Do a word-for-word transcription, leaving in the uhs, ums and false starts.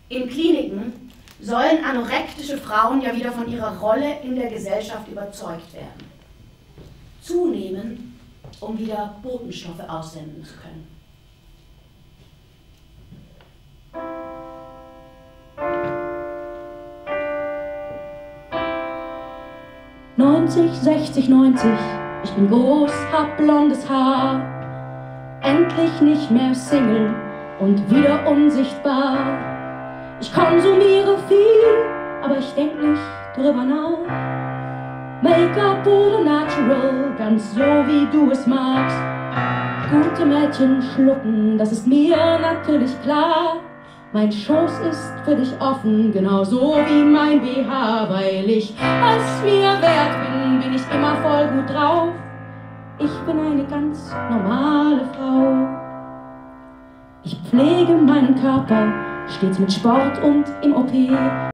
In Kliniken sollen anorektische Frauen ja wieder von ihrer Rolle in der Gesellschaft überzeugt werden. Zunehmen, um wieder Botenstoffe aussenden zu können. neunzig, sechzig, neunzig, ich bin groß, hab blondes Haar. Endlich nicht mehr Single und wieder unsichtbar. Ich konsumiere viel, aber ich denk nicht drüber nach. Make-up oder natural, ganz so wie du es magst. Gute Mädchen schlucken, das ist mir natürlich klar. Mein Schoß ist für dich offen, genauso wie mein B H. Weil ich es mir wert bin, bin ich immer voll gut drauf. Ich bin eine ganz normale Frau. Ich pflege meinen Körper, stets mit Sport und im O P.